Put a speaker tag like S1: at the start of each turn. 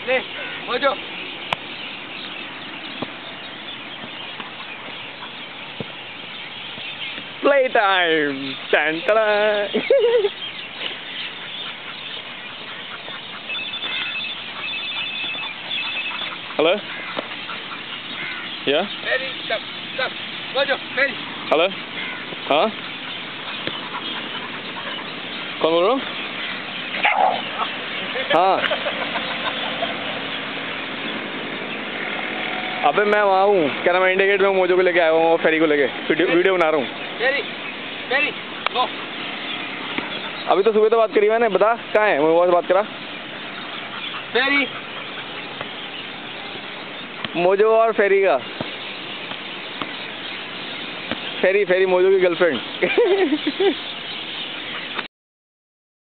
S1: ले Mojo.
S2: Playtime. Tan ta. Hello? Yeah?
S1: Ferry, stop, stop. Mojo, ferry.
S2: Hello? हाँ? कौन बोल रहा हूँ? हाँ। अबे मैं वहाँ हूँ, क्या नाम है, इंडिया गेट में मोजो को लेके आया हूँ, फेरी को लेके वीडियो बना रहा हूँ।
S1: फेरी, फेरी, गो।
S2: अभी तो सुबह तो बात करी मैंने, बता कहाँ है, मैं बात करा।
S1: फेरी।
S2: मोजो और फेरी का। फेरी मोजो की गर्लफ्रेंड।